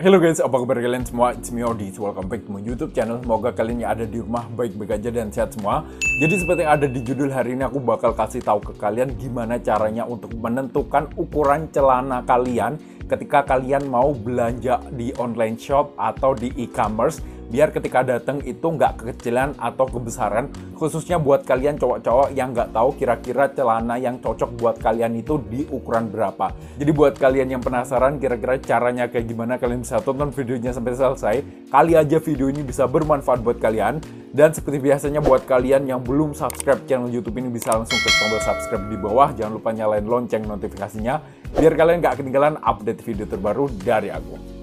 Halo guys, apa kabar kalian semua? It's me Odi, welcome back to my YouTube channel. Semoga kalian yang ada di rumah baik-baik aja dan sehat semua. Jadi seperti yang ada di judul hari ini, aku bakal kasih tahu ke kalian gimana caranya untuk menentukan ukuran celana kalian ketika kalian mau belanja di online shop atau di e-commerce, biar ketika datang itu nggak kekecilan atau kebesaran, khususnya buat kalian cowok-cowok yang nggak tahu kira-kira celana yang cocok buat kalian itu di ukuran berapa. Jadi buat kalian yang penasaran kira-kira caranya kayak gimana, kalian bisa tonton videonya sampai selesai. Kali aja video ini bisa bermanfaat buat kalian. Dan seperti biasanya buat kalian yang belum subscribe channel YouTube ini, bisa langsung klik tombol subscribe di bawah. Jangan lupa nyalain lonceng notifikasinya biar kalian nggak ketinggalan update video terbaru dari aku.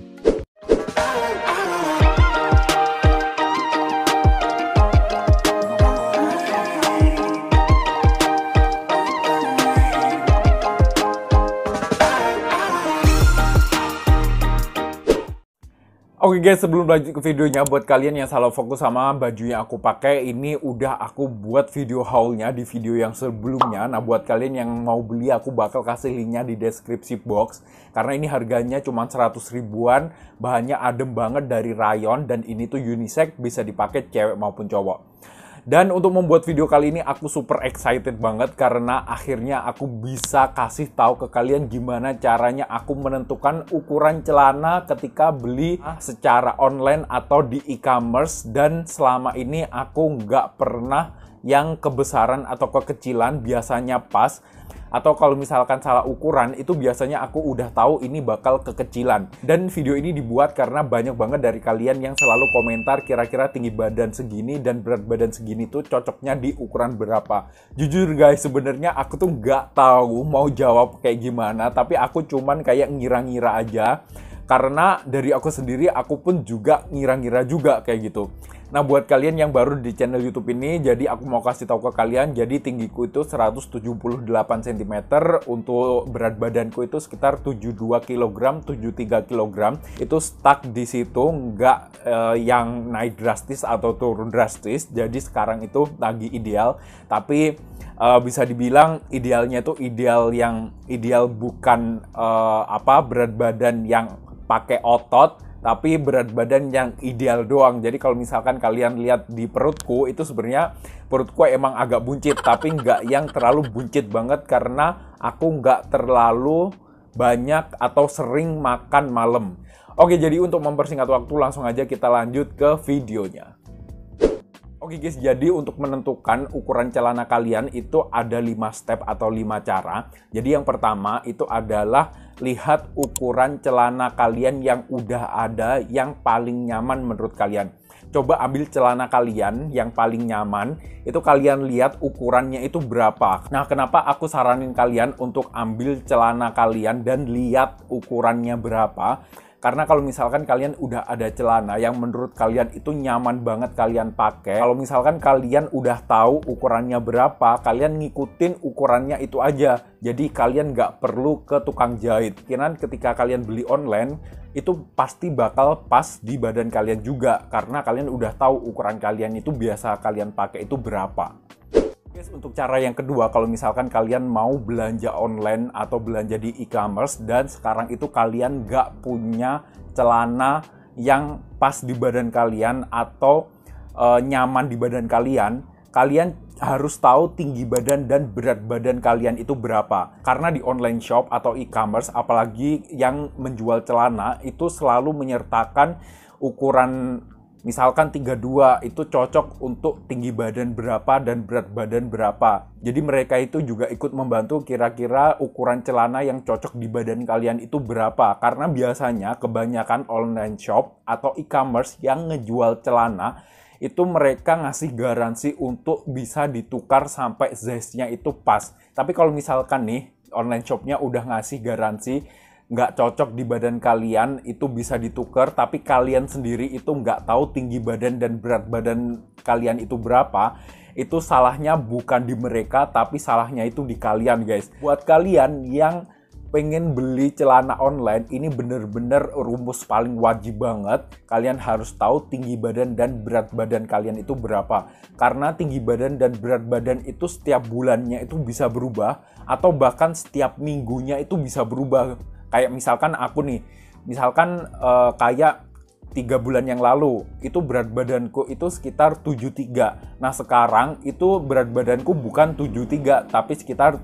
Oke guys, sebelum lanjut ke videonya, buat kalian yang salah fokus sama baju yang aku pakai, ini udah aku buat video haulnya di video yang sebelumnya. Nah, buat kalian yang mau beli, aku bakal kasih linknya di deskripsi box. Karena ini harganya cuma 100 ribuan, bahannya adem banget dari rayon, dan ini tuh unisex, bisa dipakai cewek maupun cowok. Dan untuk membuat video kali ini aku super excited banget karena akhirnya aku bisa kasih tahu ke kalian gimana caranya aku menentukan ukuran celana ketika beli secara online atau di e-commerce. Dan selama ini aku nggak pernah yang kebesaran atau kekecilan, biasanya pas. Atau kalau misalkan salah ukuran, itu biasanya aku udah tahu ini bakal kekecilan. Dan video ini dibuat karena banyak banget dari kalian yang selalu komentar kira-kira tinggi badan segini dan berat badan segini tuh cocoknya di ukuran berapa. Jujur guys, sebenarnya aku tuh nggak tahu mau jawab kayak gimana, tapi aku cuman kayak ngira-ngira aja. Karena dari aku sendiri, aku pun juga ngira-ngira juga kayak gitu. Nah, buat kalian yang baru di channel YouTube ini, jadi aku mau kasih tahu ke kalian, jadi tinggiku itu 178 cm, untuk berat badanku itu sekitar 72 kg, 73 kg. Itu stuck di situ, nggak yang naik drastis atau turun drastis. Jadi sekarang itu lagi ideal, tapi bisa dibilang idealnya itu ideal bukan berat badan yang pakai otot, tapi berat badan yang ideal doang. Jadi kalau misalkan kalian lihat di perutku, itu sebenarnya perutku emang agak buncit, tapi nggak yang terlalu buncit banget karena aku nggak terlalu banyak atau sering makan malam. Oke, jadi untuk mempersingkat waktu, langsung aja kita lanjut ke videonya. Oke guys, jadi untuk menentukan ukuran celana kalian itu ada 5 step atau 5 cara. Jadi yang pertama itu adalah lihat ukuran celana kalian yang udah ada yang paling nyaman menurut kalian. Coba ambil celana kalian yang paling nyaman, itu kalian lihat ukurannya itu berapa. Nah, kenapa aku saranin kalian untuk ambil celana kalian dan lihat ukurannya berapa? Karena kalau misalkan kalian udah ada celana yang menurut kalian itu nyaman banget kalian pakai, kalau misalkan kalian udah tahu ukurannya berapa, kalian ngikutin ukurannya itu aja. Jadi kalian nggak perlu ke tukang jahit. Kirain ketika kalian beli online, itu pasti bakal pas di badan kalian juga. Karena kalian udah tahu ukuran kalian itu biasa kalian pakai itu berapa. Untuk cara yang kedua, kalau misalkan kalian mau belanja online atau belanja di e-commerce dan sekarang itu kalian nggak punya celana yang pas di badan kalian atau nyaman di badan kalian, kalian harus tahu tinggi badan dan berat badan kalian itu berapa. Karena di online shop atau e-commerce, apalagi yang menjual celana, itu selalu menyertakan ukuran. Misalkan 32 itu cocok untuk tinggi badan berapa dan berat badan berapa. Jadi mereka itu juga ikut membantu kira-kira ukuran celana yang cocok di badan kalian itu berapa. Karena biasanya kebanyakan online shop atau e-commerce yang ngejual celana, itu mereka ngasih garansi untuk bisa ditukar sampai size-nya itu pas. Tapi kalau misalkan nih online shopnya udah ngasih garansi nggak cocok di badan kalian, itu bisa ditukar, tapi kalian sendiri itu nggak tahu tinggi badan dan berat badan kalian itu berapa, itu salahnya bukan di mereka, tapi salahnya itu di kalian guys. Buat kalian yang pengen beli celana online, ini bener-bener rumus paling wajib banget. Kalian harus tahu tinggi badan dan berat badan kalian itu berapa. Karena tinggi badan dan berat badan itu setiap bulannya itu bisa berubah, atau bahkan setiap minggunya itu bisa berubah. Kayak misalkan aku nih, Misalkan kayak 3 bulan yang lalu, itu berat badanku itu sekitar 73. Nah sekarang itu berat badanku bukan 73, tapi sekitar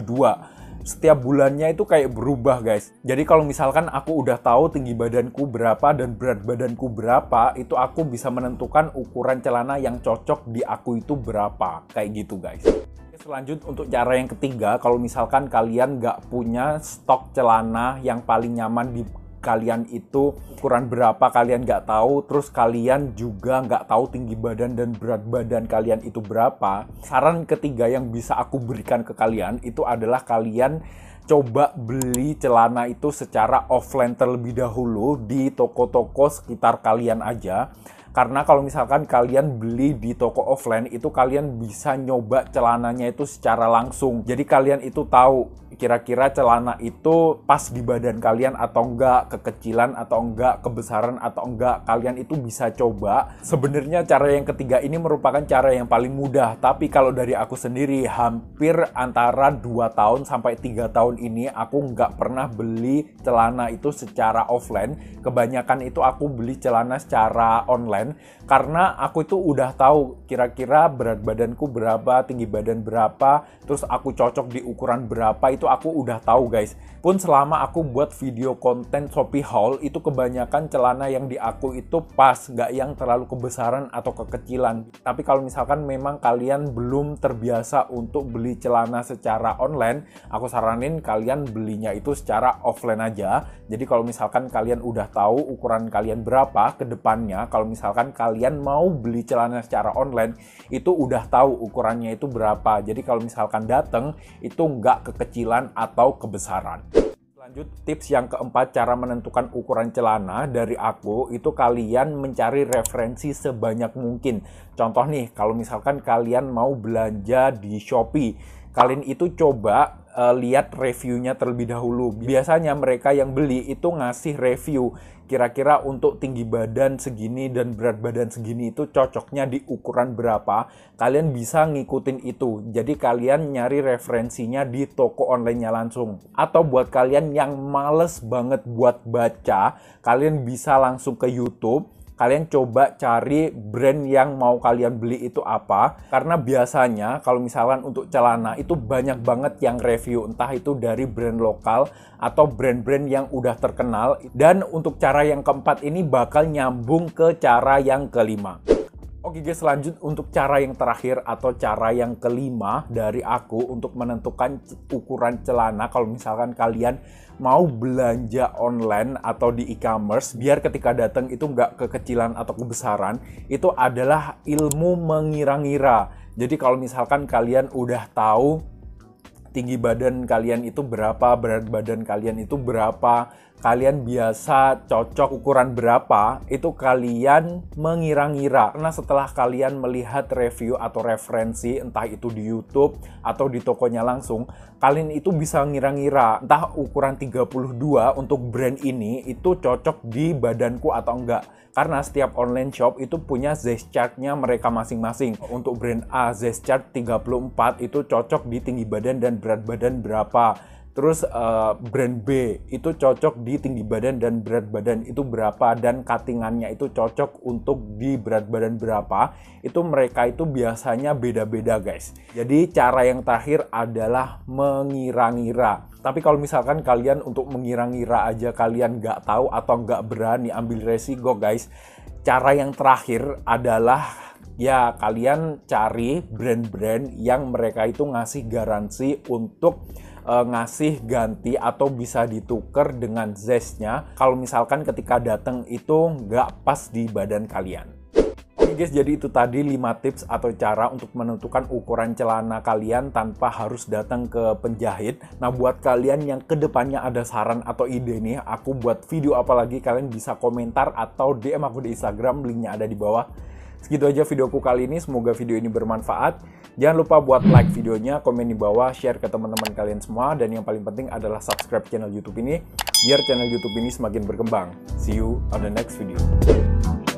72. Setiap bulannya itu kayak berubah guys. Jadi kalau misalkan aku udah tahu tinggi badanku berapa dan berat badanku berapa, itu aku bisa menentukan ukuran celana yang cocok di aku itu berapa. Kayak gitu guys. Selanjut untuk cara yang ketiga, kalau misalkan kalian nggak punya stok celana yang paling nyaman di kalian itu ukuran berapa kalian nggak tahu, terus kalian juga nggak tahu tinggi badan dan berat badan kalian itu berapa, saran ketiga yang bisa aku berikan ke kalian itu adalah kalian coba beli celana itu secara offline terlebih dahulu di toko-toko sekitar kalian aja. Karena kalau misalkan kalian beli di toko offline itu kalian bisa nyoba celananya itu secara langsung. Jadi kalian itu tahu kira-kira celana itu pas di badan kalian atau enggak, kekecilan atau enggak, kebesaran atau enggak. Kalian itu bisa coba. Sebenarnya cara yang ketiga ini merupakan cara yang paling mudah. Tapi kalau dari aku sendiri hampir antara 2 tahun sampai 3 tahun ini aku nggak pernah beli celana itu secara offline. Kebanyakan itu aku beli celana secara online. Karena aku itu udah tahu kira-kira berat badanku berapa, tinggi badan berapa, terus aku cocok di ukuran berapa, itu aku udah tahu guys. Pun selama aku buat video konten Shopee haul, itu kebanyakan celana yang di aku itu pas, nggak yang terlalu kebesaran atau kekecilan. Tapi kalau misalkan memang kalian belum terbiasa untuk beli celana secara online, aku saranin kalian belinya itu secara offline aja. Jadi kalau misalkan kalian udah tahu ukuran kalian berapa ke depannya, kalau misalkan kalian mau beli celana secara online, itu udah tahu ukurannya itu berapa. Jadi kalau misalkan datang, itu nggak kekecilan atau kebesaran. Lanjut tips yang keempat, cara menentukan ukuran celana dari aku, itu kalian mencari referensi sebanyak mungkin. Contoh nih, kalau misalkan kalian mau belanja di Shopee, kalian itu coba lihat reviewnya terlebih dahulu. Biasanya mereka yang beli itu ngasih review kira-kira untuk tinggi badan segini dan berat badan segini itu cocoknya di ukuran berapa. Kalian bisa ngikutin itu. Jadi kalian nyari referensinya di toko online-nya langsung. Atau buat kalian yang males banget buat baca, kalian bisa langsung ke YouTube. Kalian coba cari brand yang mau kalian beli itu apa. Karena biasanya kalau misalkan untuk celana itu banyak banget yang review. Entah itu dari brand lokal atau brand-brand yang udah terkenal. Dan untuk cara yang keempat ini bakal nyambung ke cara yang kelima. Oke guys, lanjut untuk cara yang terakhir atau cara yang kelima dari aku untuk menentukan ukuran celana kalau misalkan kalian mau belanja online atau di e-commerce biar ketika datang itu nggak kekecilan atau kebesaran, itu adalah ilmu mengira-ngira. Jadi kalau misalkan kalian udah tahu tinggi badan kalian itu berapa, berat badan kalian itu berapa, kalian biasa cocok ukuran berapa, itu kalian mengira-ngira. Karena setelah kalian melihat review atau referensi, entah itu di YouTube atau di tokonya langsung, kalian itu bisa ngira-ngira, entah ukuran 32 untuk brand ini itu cocok di badanku atau enggak. Karena setiap online shop itu punya size chart-nya mereka masing-masing. Untuk brand A, size chart 34 itu cocok di tinggi badan dan berat badan berapa. Terus brand B itu cocok di tinggi badan dan berat badan itu berapa. Dan cuttingannya itu cocok untuk di berat badan berapa. Itu mereka itu biasanya beda-beda guys. Jadi cara yang terakhir adalah mengira-ngira. Tapi kalau misalkan kalian untuk mengira-ngira aja kalian nggak tahu atau nggak berani ambil resiko guys, cara yang terakhir adalah ya kalian cari brand-brand yang mereka itu ngasih garansi untuk ngasih ganti atau bisa ditukar dengan size-nya kalau misalkan ketika datang itu nggak pas di badan kalian. Oke guys, jadi itu tadi 5 tips atau cara untuk menentukan ukuran celana kalian tanpa harus datang ke penjahit. Nah buat kalian yang kedepannya ada saran atau ide nih, aku buat video apa lagi, kalian bisa komentar atau DM aku di Instagram, linknya ada di bawah. Segitu aja videoku kali ini, semoga video ini bermanfaat. Jangan lupa buat like videonya, komen di bawah, share ke teman-teman kalian semua, dan yang paling penting adalah subscribe channel YouTube ini, biar channel YouTube ini semakin berkembang. See you on the next video.